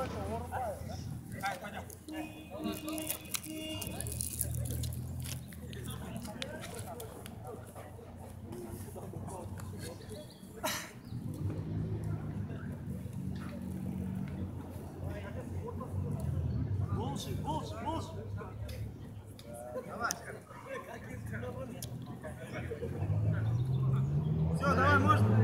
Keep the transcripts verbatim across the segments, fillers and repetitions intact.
Больше, больше, больше. Давай. Все, давай, можно.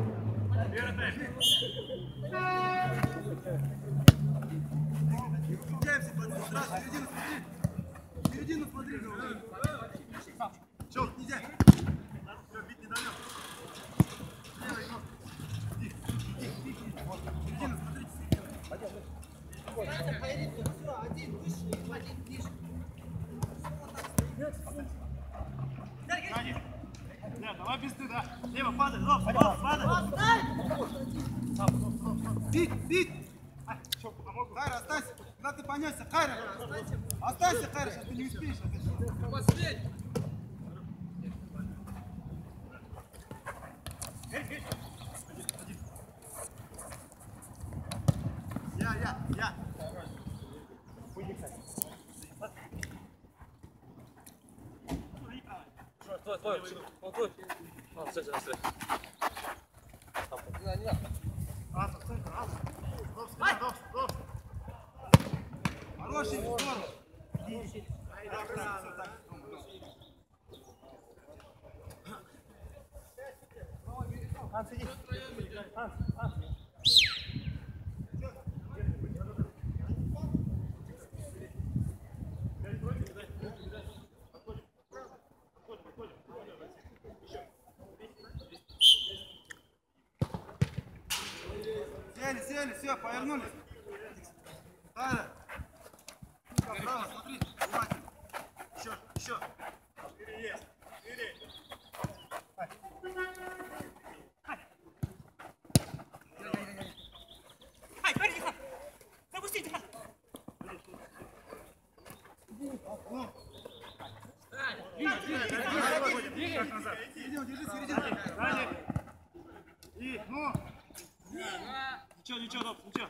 Выключаемся, подожди, сразу, середину смотри. Середину смотри, говорю. Все, нельзя. Все, бить не даем. Левый ног. Иди, иди, иди. Середину смотрите, середину. Все, один выше, один ниже. Сзади. Да, давай без ты, да. Лево, падай, лоб, падай. Бить, бить. Хайра, останься. Куда ты понесся, Хайра? Останься, Хайра, сейчас ты не успеешь. Последний. Я, я, я. Стой, стой, стой, стой. А, стой, стой, стой. Не надо, не надо. А, стой, а. Стоп, стоп, стоп. Хороший, здорово. Иди. Анс, иди. Анс, Анс. Сели, сели, все, повернулись. Хайра. Право, смотри, внимательно. Еще, еще. Четыре есть. Четыре. Ай, парень, Дихан! Запусти, Дихан! Идем, держи середину. И, ну. Ничего, ничего, Добс, ничего.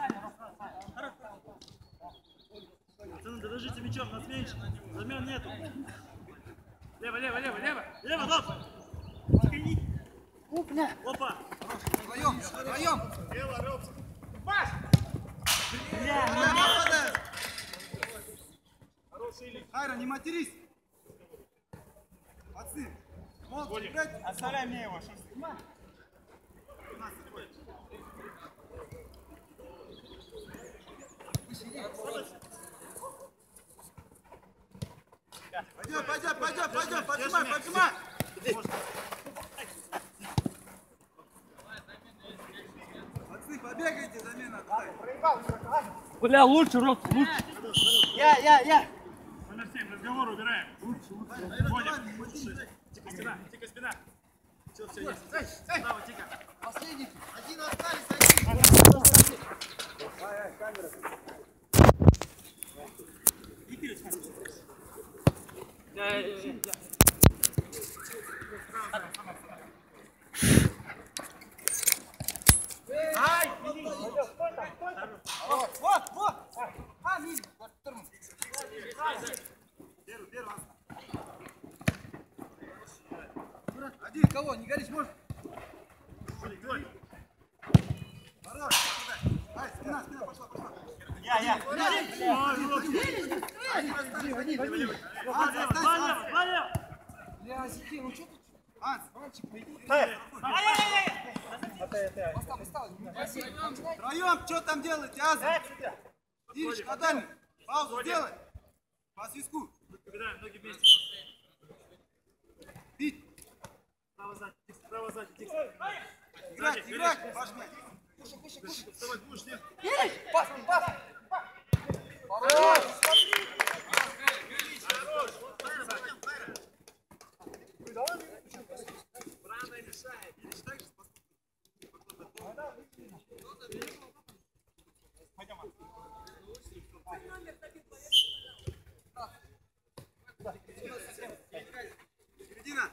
Пацаны, дорожите мячом, нас меньше. Замен нету. Лево, лево, лево, лево. Лево, Добс. Опа. Опа. Вдвоем, вдвоем. Лево, Добс. Пас. Бля, не хороший лик. Хайра, не матерись. Пацаны, молча играть. Оставляй мне его. Пойдем, пойдем, пойдем, пойдем, поджимай, поджимай. Пацаны, побегайте, замена. Бля, лучше, Рок, лучше. Я, я, я. Номер семь, разговор убираем. Лучше, лучше. Ходим. Тика спина, тика спина. Все, все, есть. Браво, тика. Последний. Один остались, один. Ай, ай, камера. Я, я, я, я. Ай, вот, вот, вот. А, мини, вот, тормоз. Первый, первый. Один, кого, не горишь, можешь? Хорош, ай, спина, спина, пошла, пошла. Я, я. Один, один, один. Анс, останься, Анс. Бля, сиди, ну что тут? Анс, мальчик, пойди. Ай-яй-яй-яй. Поставь, поставь. Втроем, что там делаете, Аза? Ирич, на дальний. Паузу сделай. По свистку. Кидаем ноги вместе. Бить. Право сзади, тикс, право сзади, тикс. Играть, играть, пожми. Кушай, кушай, кушай. Вставай, будешь, нет? Пас, пас. Хорош. Рано решает. Пойдем, Анс. Середина.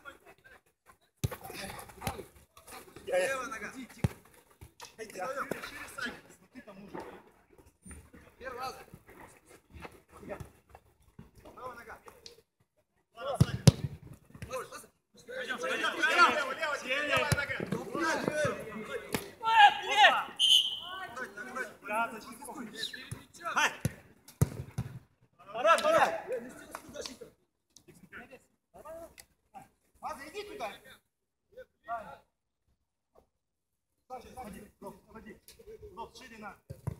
Левая нога. Иди, тихо. Иди, даем. Марат, Марат! Аза, иди туда! Ходи, ходи. Лоб, ширина.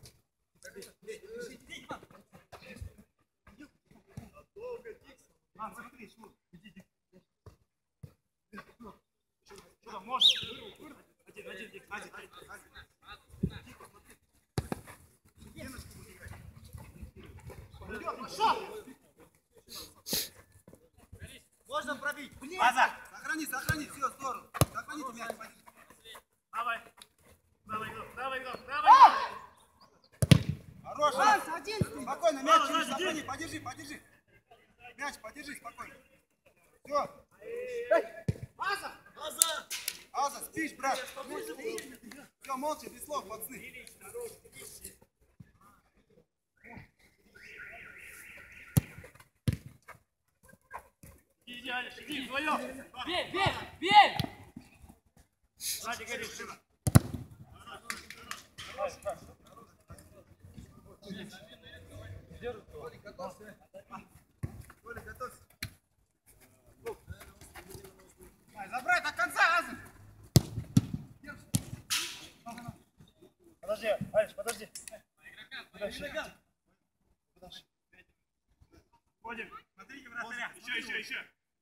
А, смотри, Шур, иди. Что там, можешь? Один, один, один, один, один. Дико, смотри. Деночку буду играть. Пойдет, пошел! Можно пробить. Аза! Сохрани, сохрани, все, здорово. Сохраните мяч. Давай! Давай, игрок, давай, игрок, давай! Хорош, один. Спокойно, мяч через сохрани, подержи, подержи. Мяч, подержи, спокойно. Все. Аза! Аза! Аза, спишь, брат. Все, молча, без слов, пацаны. Иди, Алиш, иди, вдвоем! Бей, бей, бей! Сзади горит, Шина! Коля, готовься. Коля, готовься. Забрать до конца, Аза! Подожди, Алиш, подожди. Подожди. Входим. Смотрите, вратаря. Еще, еще, еще.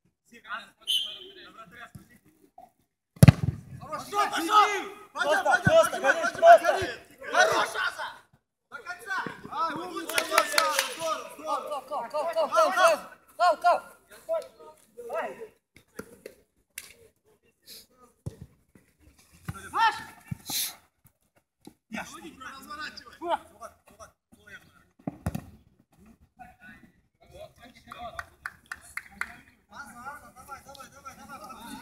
Пошел, пошел! Пойдем, Просто, пойдем, просто, пойдем, горишь, пойдем, просто. пойдем. Хорош, Аза! До конца! Ай, умница, здорово, здорово. Кал, кал, кал, кал, кал, кал, кал! Маш! Я разворачивай. Вот, вот, вот. Аза, Аза, давай, давай, давай, давай.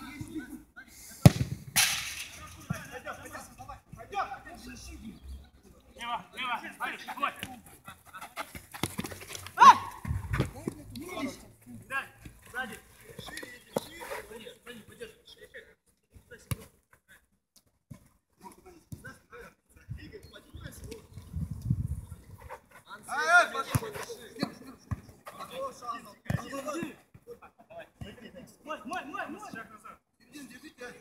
Пойдем, пойдем, давай. Пойдем. Лево, лево, Алиш, вот. Дай, сзади. Шире иди, шире. Конечно, подержи, подержи. Ай, ай, пошел. Мой, мой, мой, мой. Шаг назад. Держи, держи, держи.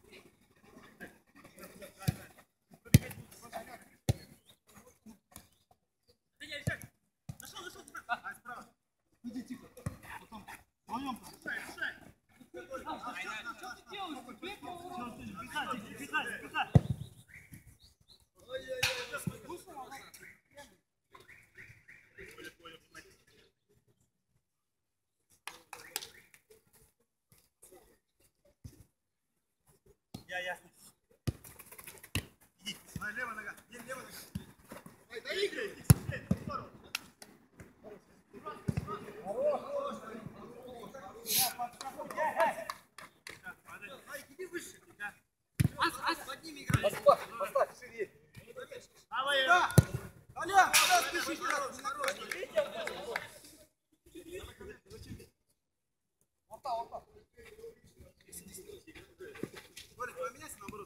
Нашел, нашел, справа. Ай, справа. Иди тихо. Потом. Вдвоем. Решай, решай. Бежать, бежать, бежать. Я, ясно. Иди. Ай, левая нога. Иди, левая нога. Ай, доиграй. Здорово. Ай, иди выше. Ас, ас, под ними играй. Поставь, поставь, шире. Давай, Да. Толян, куда спешишь, брат? Вот так, вот так. Коля, поменяйся наоборот.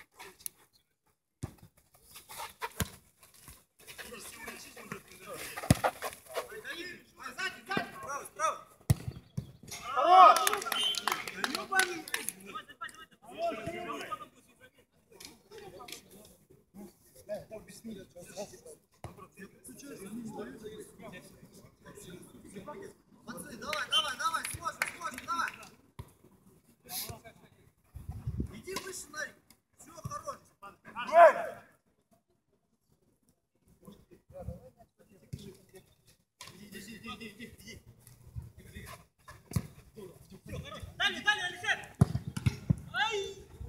Ай, сзади, сзади. Справа, справа. Хорош! Ёбаный. Пацаны, давай, давай, давай, сможем, сможем, давай. Иди выше, Нарик. Все, хорош. Иди, иди, иди, иди, иди, иди. Дальше, дальше, Алексей! Ай!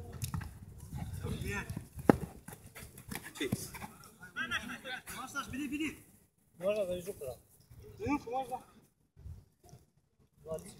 Маш, Саш, бери, бери. Можно завяжу туда? Ну, можно. Ладно.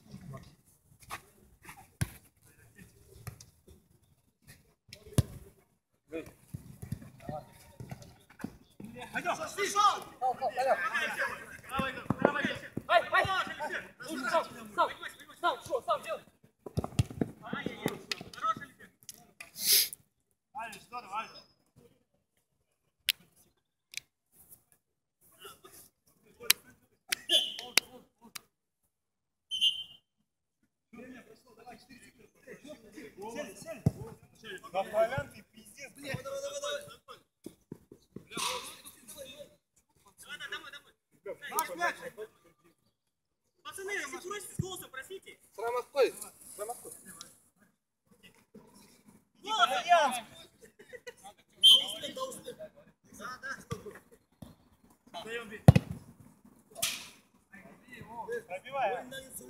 Пойдем, сошли. Кал, кал, Коля. Давай, давай, Алексей! Ай, ай! Хорош, Алексей! Сам, сам, сам, что, сам делай. Ай-яй-яй! Хорош, Алексей! Алиш, здорово, Алиш! Толян, ты пиздец, блядь. Давай, давай, давай. Наш мяч. Пацаны, если просите с голосом, просите. Срамаской. Срамаской. Итальянский. Да, да, стоп. Даем бить. Пробивай.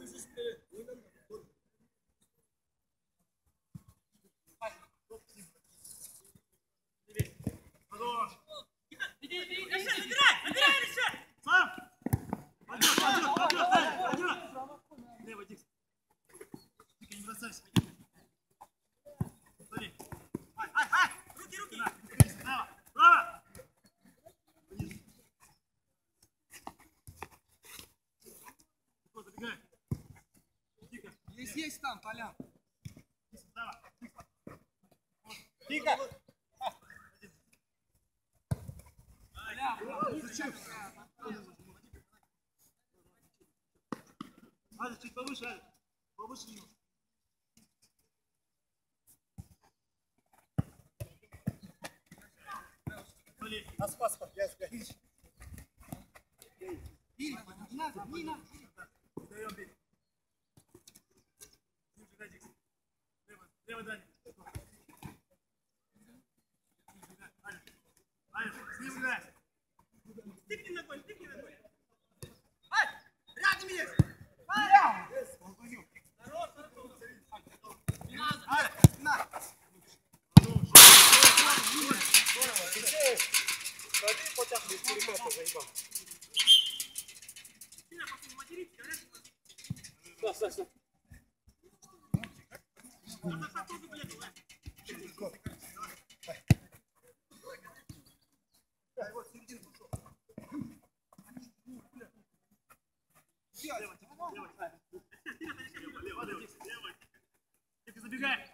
Хорош. Иди, иди, Решат, набирай, набирай, Решат. Сам. Пойдет, пойдет, пойдет, пойдет, пойдет. Лево, Дикс. Дика, не бросайся. Смотри. Ай, ай, ай, руки, руки. Право, право. Вот, забегай. Дика. Есть, есть там, Толян. Право. Дика. Аля, чуть повыше, Аля. Повыше него. Блин, а спас, я сгоришь. Не надо, не надо. Даем бить. Лево, лево, Дани. Аля, Аля, с ним играй. Стыкни ногой, стыкни ногой. Ай, рядом есть. Хорош, хорош. Аля, на. Ходи, потяг, без переката, заебал. Сильно просто не материтесь, говорят. Стой, стой, стой. Надо потом бегать, да? Дай вот серединку. Лево, лево, лево, лево. Тихо, забегай.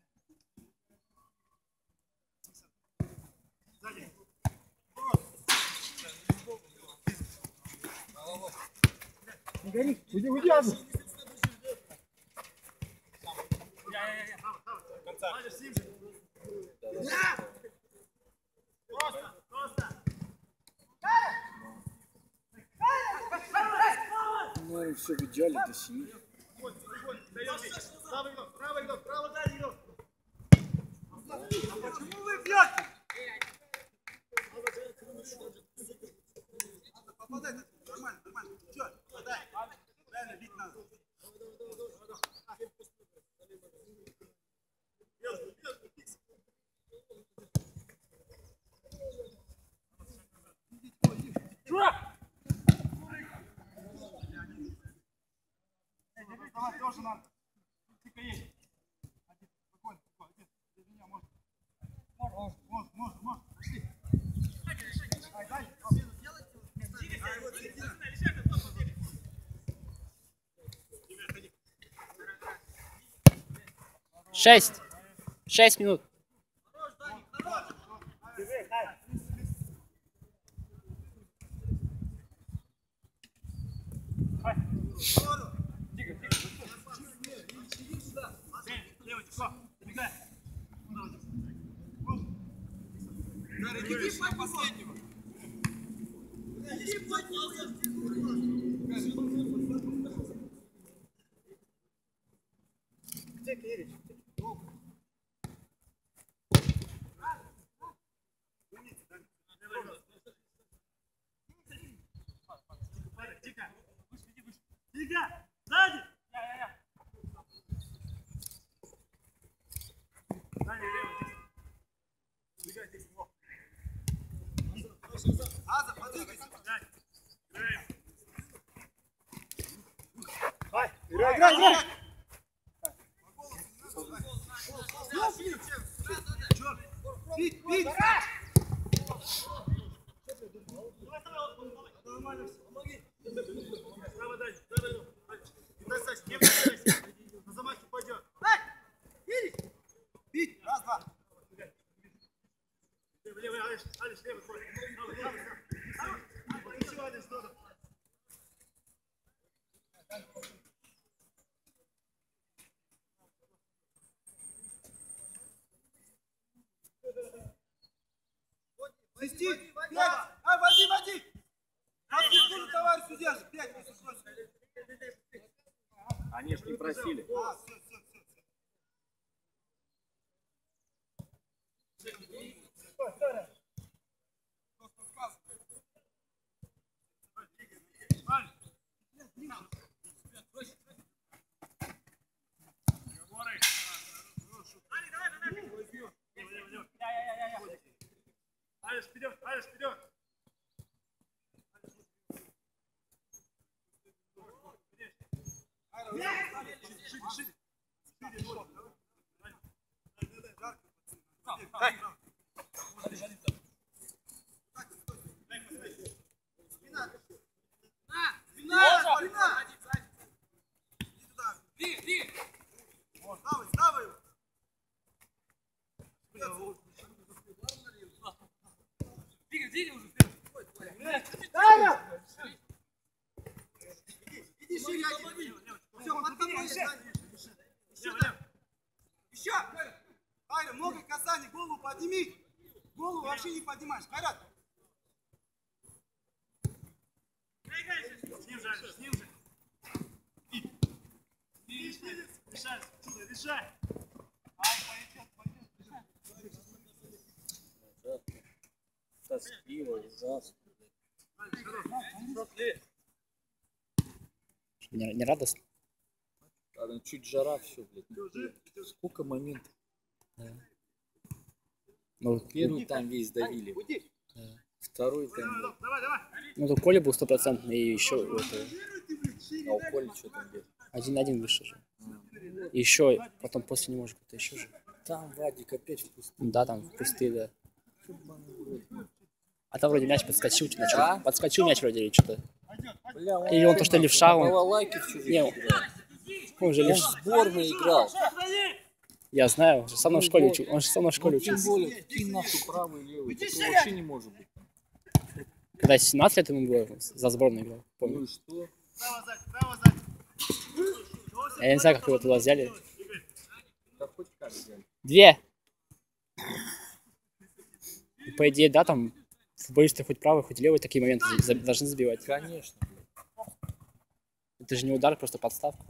Сзади. Не гори, уйди, уйди, Азу. Я-я-я. Конца. Сзади, с ним же. Просто, просто. Ну и все в идеале до семи. Даем бить. Правый игрок, правый игрок, правый дальний игрок. А почему вы бьете? Попадай, нормально, нормально. Чё, подай. Правильно, бить надо. Давай, тоже надо. Тихо есть. Один, спокойно, спокойно. Один, без меня можно. Можно, можно, можно, можно. Пошли. Дай, дай. Шесть. Шесть минут. Лево, тихо. Забегай. Иди по последнего. Где Кирич? Тихо. Тихо. Сзади. Я-я-я. Сзади, лево. Бегай, тихо. Аза, подвигайся. Играй, играй, играй! Бить, бить! Нормально все. Помоги. Право дай, дай, дай. Не бросайся, не бросайся. На замахе пойдет. Бить! Раз, два. Лево, лево, Алиш, Алиш, лево, твой. Право, право, право. Еще Алиш, надо. Иди, пять. А, води, води. Води, скажи, товарищ судья же, пять, если просит. Они ж не просили. А, все, все, все. Алиш, вперед, Алиш, вперед! Иди шире, все, под тобой еще. Айра, много касаний, голову подними. Голову вообще не поднимаешь. Хайрат. С ним же, с ним же. Решай, решай. Тоскливо, ужасно. Не, не радостно? Ладно, чуть жара, все, блядь. Сколько моментов. Да. Ну, Первый там весь давили. да. Второй там. Давай, давай. Ну, тут Коля был стопроцентный, и еще это, А у Коли что там делать? один-один выше же. И еще, потом после него же кто-то еще же. Там Вадик опять в пустыне. Да, там в пустые, да. А там вроде мяч подскочил, что-то начал. А? Подскочил мяч вроде или что-то. Бля, он Или он то, что левша, он... балалайки в чужих Не, играет. он же Он левш... в сборной играл. Я знаю, он же со мной в школе учил. Он же со мной в школе Ну, тем учился. более, кинь нахуй правый и левый. Такого вообще не может быть. Когда семнадцать лет ему было, за сборную играл, Ну помню. и что? Право сзади, право сзади. Я не знаю, как его туда взяли. Да хоть как взяли. Две! И, по идее, да, там футболисты хоть правый, хоть левый такие моменты за- должны забивать. Конечно. Это же не удар, просто подставка.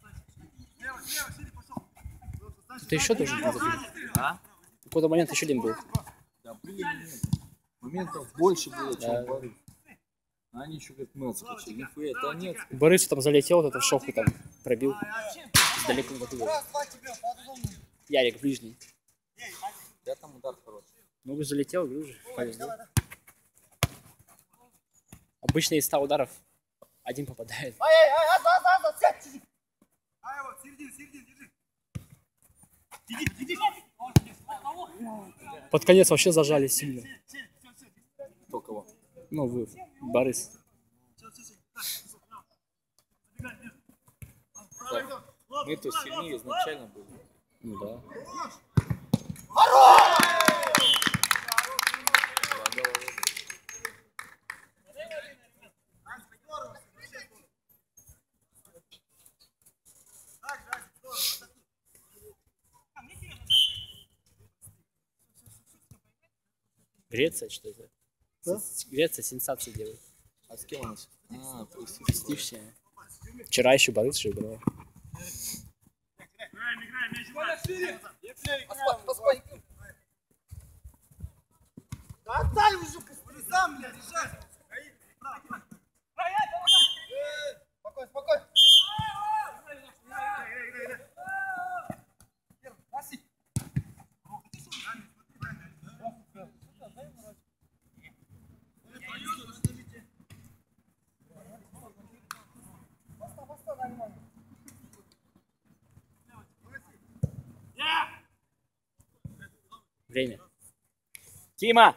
Ты еще должен был забить. А? Какой-то момент еще один был. Да блин, нет. Моментов больше было, чем Да. у Борис. А они еще говорят, Мэлс хотели. Нихуя, это нет. Борис там залетел, вот это в шоку там пробил. Далеко не такой. Ярик ближний. Я там удар хороший. Ну, вы залетел, говорю же, повезло. Обычно из ста ударов один попадает. Ай, вот, середин, середин, держи. Под конец вообще зажали сильно. Кто кого? Ну, вы, Борис. Так, мы-то сильнее изначально были. Ну да. Два головы. Греция, что это? С- Греция сенсации делает. А с кем у нас? А, простите. Стившая. Вчера еще Борис же играл. Играем, играем, мяч играем. Да отдай уже, уже сам, блядь, решай. Спокойно, спокойно. Время. Тима!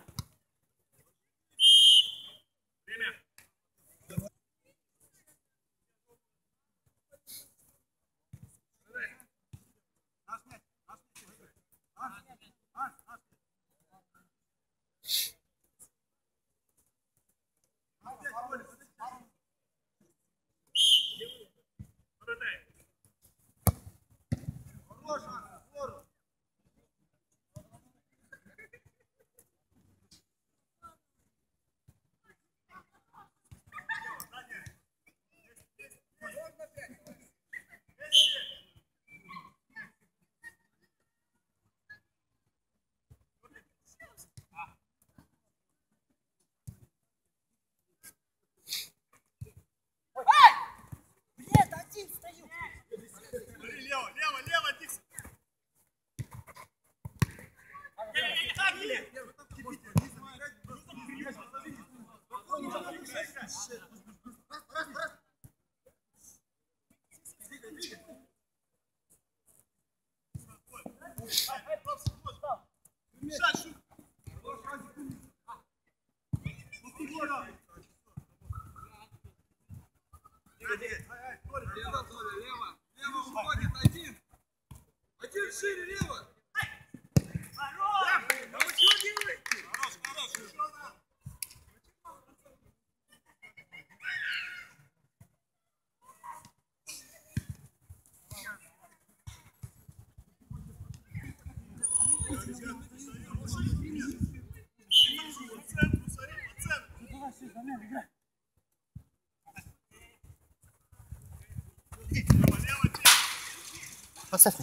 Один шире, лево! Поставь.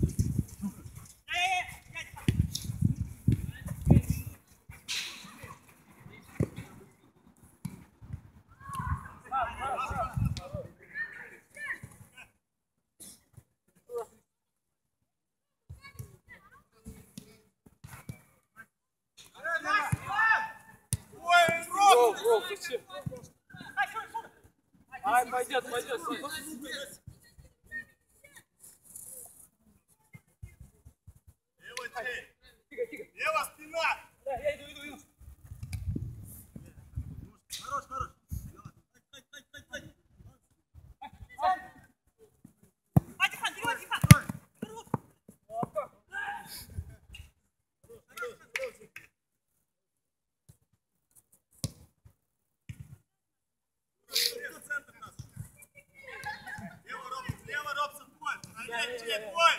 Ай, пойдет, пойдет. Лево, спина! Да, я иду, иду, иду. Хорош, хорош! А, Дихан, перевод, Дихан! Перевод! Лево, Робсон, лево, Робсон, твой! Найди, тебе твой!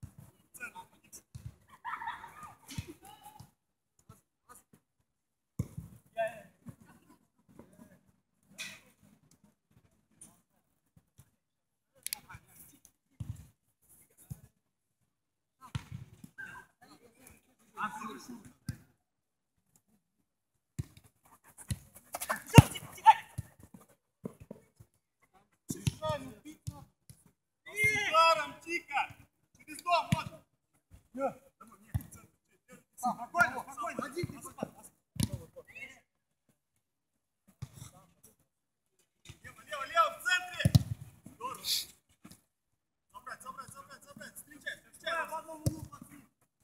Ударом, тихо! Через дом, вот! Спокойно, спокойно! Лево, лево, лево, в центре! Здорово! Собрать, собрать, собрать, собрать! Встречай, встречай! В одном углу, пацаны!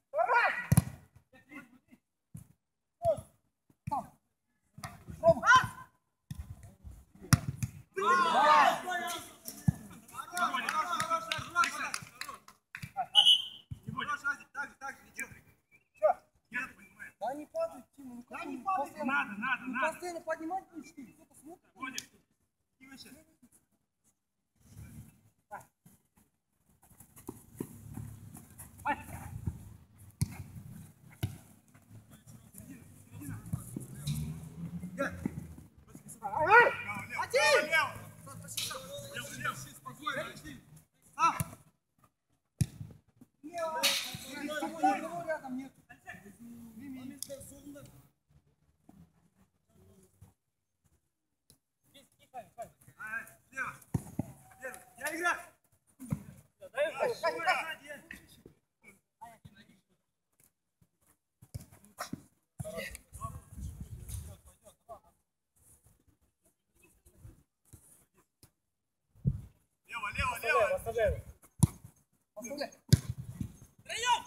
Да не падай, Тима, ну как не Надо, надо, ну, надо! постоянно поднимать будешь, что ли? Кто-то смотрит? Ходишь! И выше! Один! Лево, лево, лево, спокойно! А! Никого рядом нет. Лево! Лево! Я играю! Лево, лево, лево! Оставляй. Прием!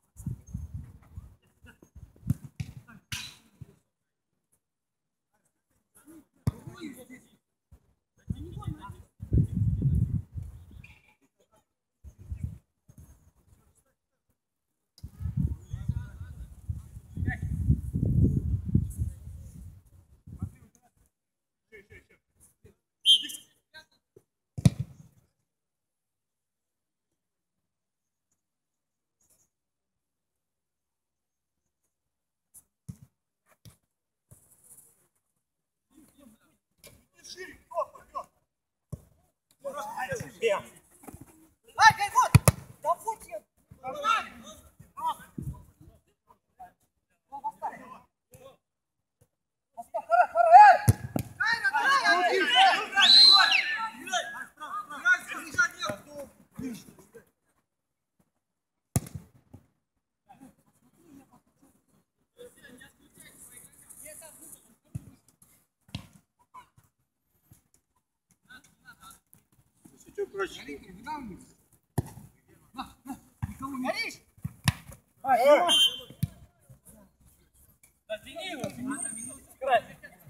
Шире, кто вперед? Ай, Гайвот! Да будь я! Проще. Горишь? Да тяни его, тяни. Край.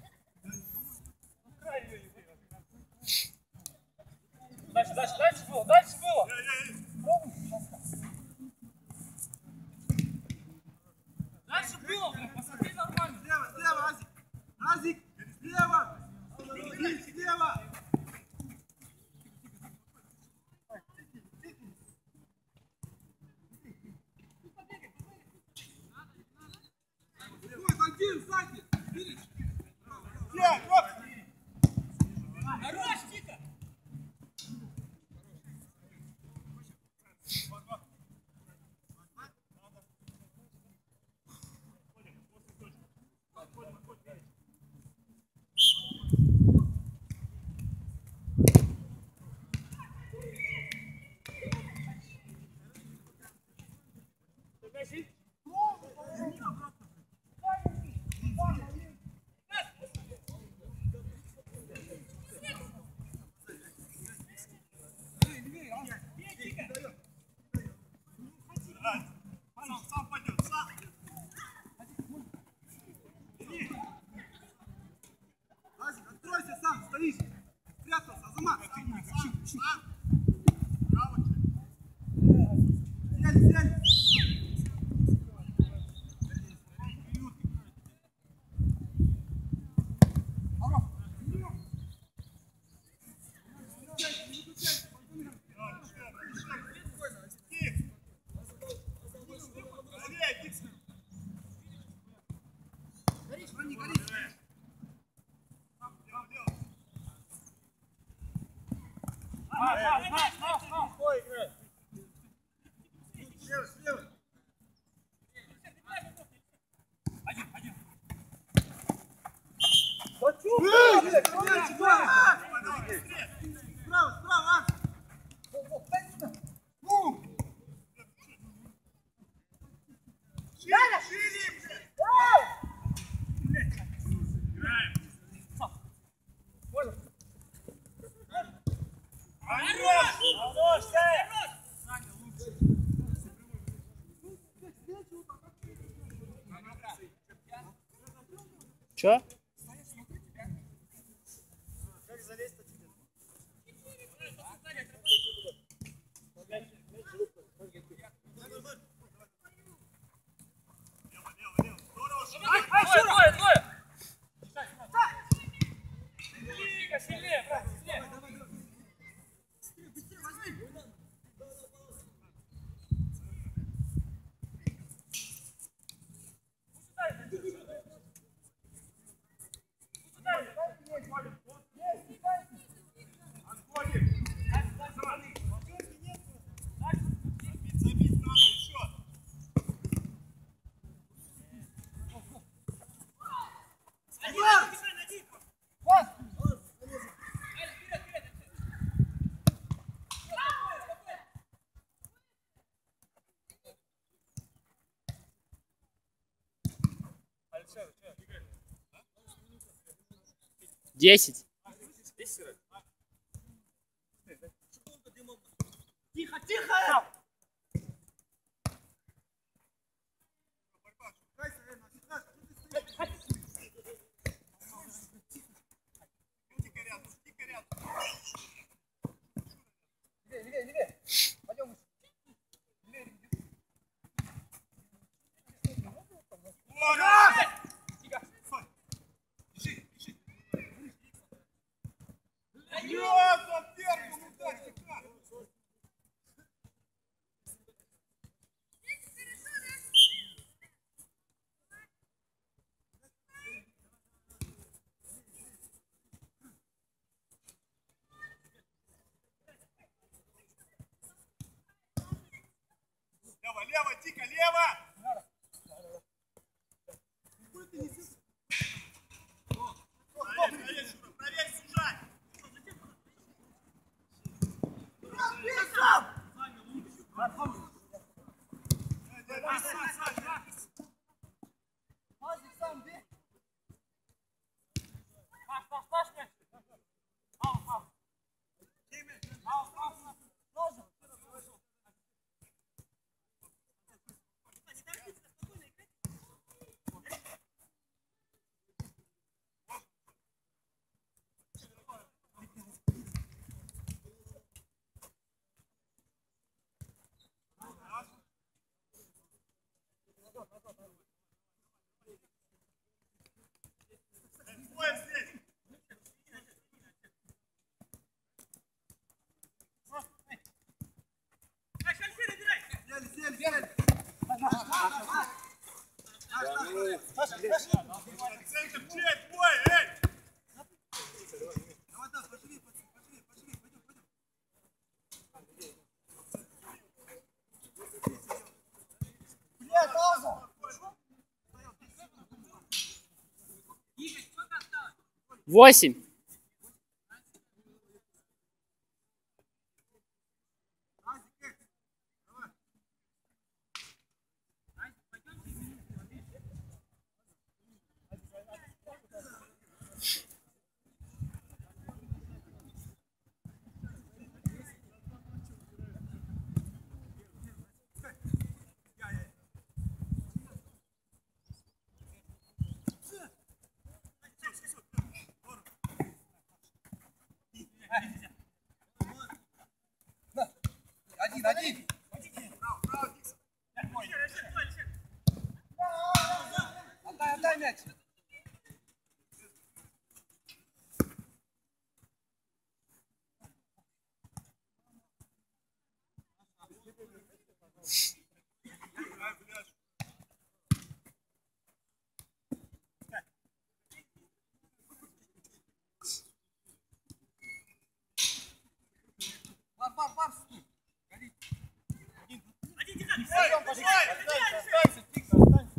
Край ее. Дальше, дальше, дальше было, дальше было. Дальше было, посмотри нормально. Слева, слева, Азик. Азик, слева. Азик, слева. Ой, один, сзади. Слева, Роб. Хорош, Тика. Сам, сам пойдет, сам. Азик, откройся сам, стоишь. Спрятался, Азамат. Сам. Браво. Сели, сели. Слева, слева. Справа, справа. Ну. Шире, шире. Чё? Как залезть-то тебе? Двое, двое, двое. Тика, сильнее, брат, сильнее. Забить надо еще. Десять. Тихо, тихо! Левее, левее. Пойдем. Бежи, бежи. Ёпта, вверх, ну так, так. Лево, лево, тихо, лево! Проверь, проверь, Шура, проверь, сужай! Паш, Паш, Паш, мяч. Ау, ау. Ау, ау, ау. Центр, чей, твой, эй! Давай, да, пошли, пошли, пошли, пошли, пойдем, пойдем. Блядь, пауза! Восемь. Один, один. Отдай, отдай мяч. Бар, бар, бар. Пойдем, пошли! Останься, тихо, останься.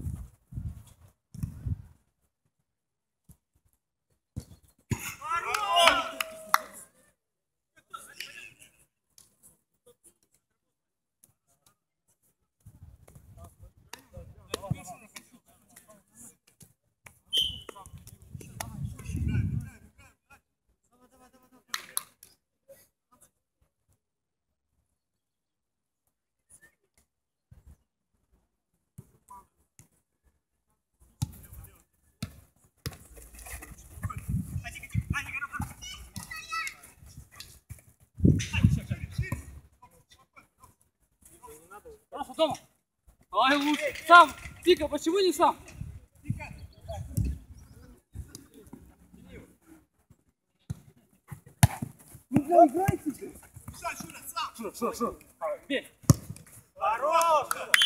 Хорошо, дома. Ай, лучше. Сам. Тика, почему не сам? Ну, да, играйте. Шура, Шура, Шура. Бей. Хорош!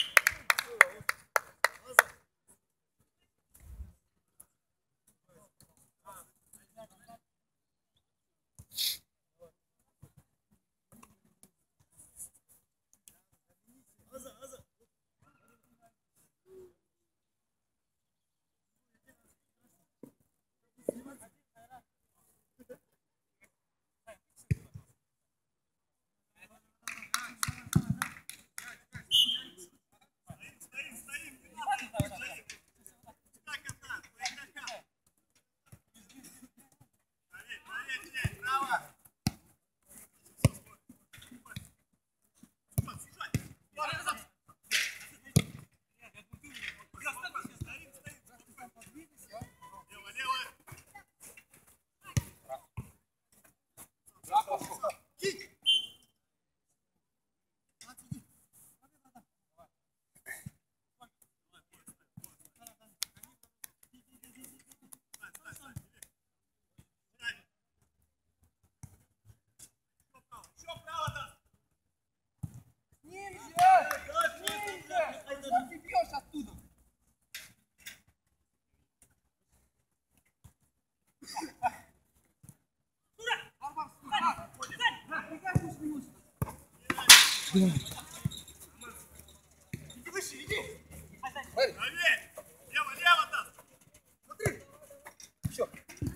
Иди выше, иди! Правее! Лево, лево там! Смотри! Все!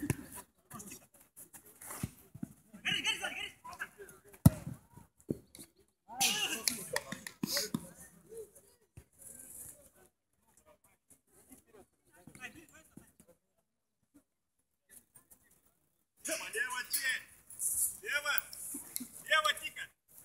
Гори, гори, гори! Лево, чей! Лево! Лево, тихо!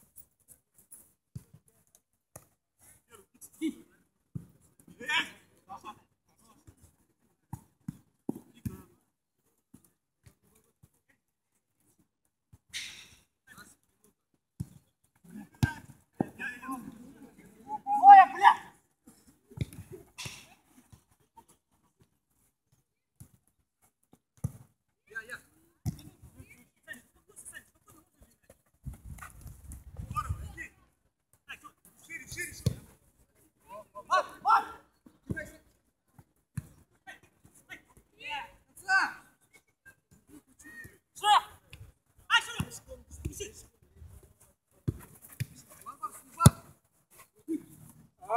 Ой, бля! Я, я.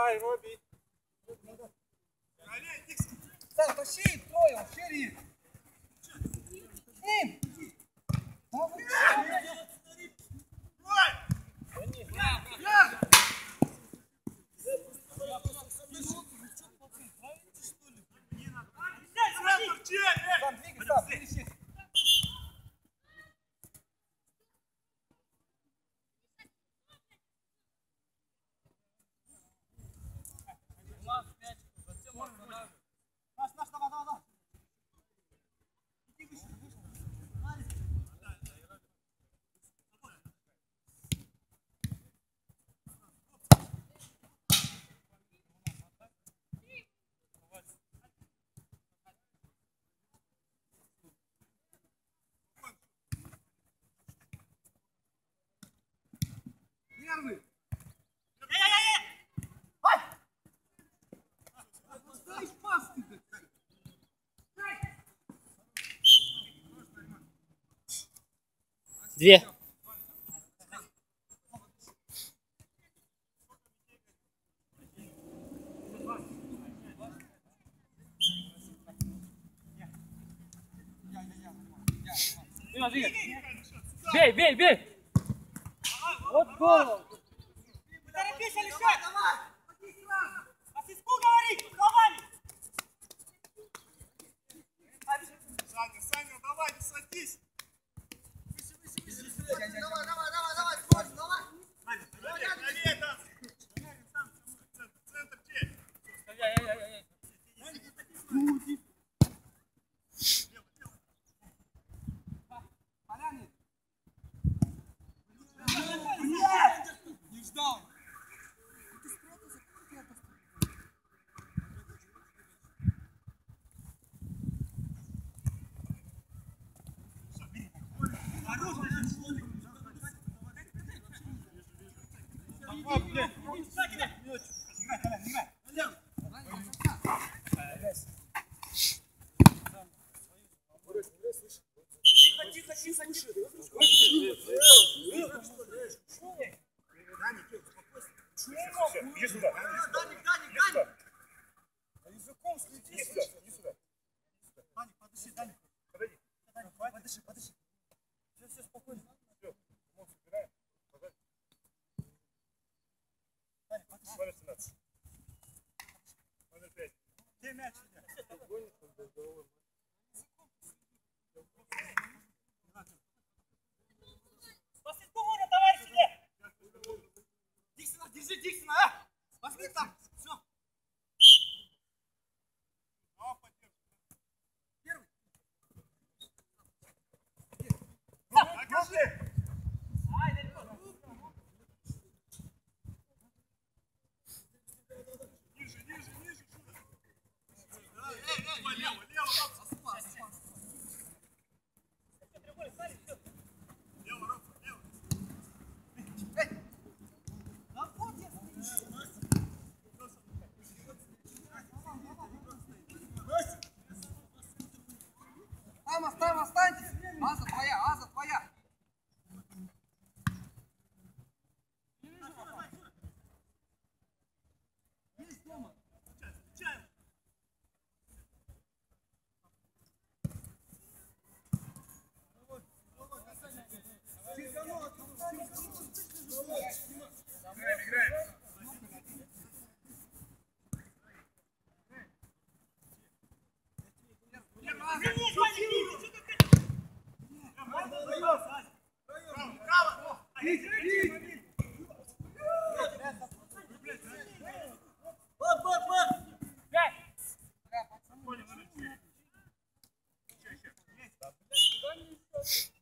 Давай, Робби. Сань, тащи втроем, шире. Им. Сам двигай, сам, пересечь. Наш, наш, давай, давай, давай. Иди выше, выше. Первый. Ай! Стоишь пас ты. Две. Бей, бей, бей! Вот гол! Торопись, Алишер! По свистку говори! Словами! Саня, Саня, давай, не садись. Давай, давай, давай, давай, скорость, давай. Центр где? Поляны. Не ждал. Тихо, тихо, тихо, Иди сюда. Даник, Даник, Даник. Языком следи. Иди сюда, иди сюда. Даник, подыши, Даник. Подойди. Даник, подыши, подыши. Все, все, спокойно. Все, мозг собираем. Подожди. Даник, подыши. Номер семнадцать. Номер пять. Где мяч? По свистку можно, товарищи! Диксона, держи Диксона, а! Возьми там, все. Первый. Пошли. Ниже, ниже, ниже. Лево, лево, лево. Осыпай, осыпай. Лево, Ромка, лево. Эй! Да вот я слышу. Там, там останьтесь. Аза твоя, Аза твоя. Есть дома. Играем, играем. Право, право. Вот, вот, вот. Пять! Еще, еще.